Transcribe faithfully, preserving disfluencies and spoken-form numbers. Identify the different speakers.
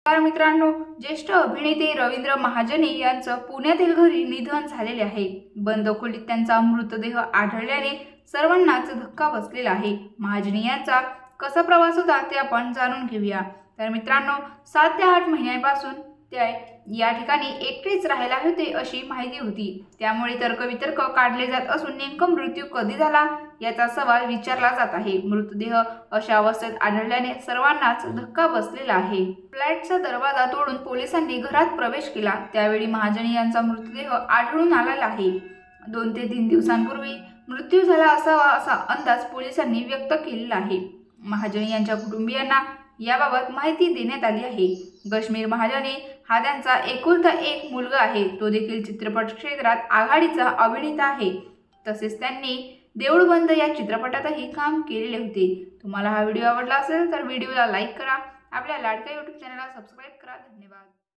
Speaker 1: तर मित्रांनो, ज्येष्ठ अभिनेते रवींद्र महाजनी यांचं पुण्यातील घरी निधन झालेले आहे। बंद खोलीत त्यांचा मृतदेह आढळल्याने सर्वांनाच धक्का बसलेला आहे। महाजनी यांचा कसा प्रवास होता ते आपण जाणून घेऊया। तर मित्रांनो, सात ते आठ महिन्यांपासून ते या ठिकाणी एकटेच राहायला होते अशी माहिती होती। त्यामुळे तर्कवितर्क काढले जात असून नेमका मृत्यू कधी झाला याचा सवाल विचारला जात आहे। मृतदेह अशा अवस्थेत आढळल्याने सर्वांनाच धक्का बसलेला आहे। फ्लॅटचा दरवाजा तोडून पोलिसांनी घरात प्रवेश केला, त्यावेळी महाजनी यांचा मृतदेह आढळून आलेला आहे। दोन ते तीन दिवसांपूर्वी मृत्यू झाला असावा असा अंदाज पोलिसांनी व्यक्त केलेला आहे। महाजनी यांच्या कुटुंबियांना याबाबत माहिती देण्यात आली आहे। कश्मीर महाजनी हा त्यांचा एकुलता एक मुलगा आहे। तो देखील चित्रपट क्षेत्रात आघाडीचा अभिनेता आहे। तसेच त्यांनी देऊळ बंद या चित्रपटातही काम केलेले होते। तुम्हाला हा व्हिडिओ आवडला असेल तर व्हिडिओला लाईक करा, आपल्या लाडक्या यूट्यूब चॅनलला सबस्क्राईब करा। धन्यवाद।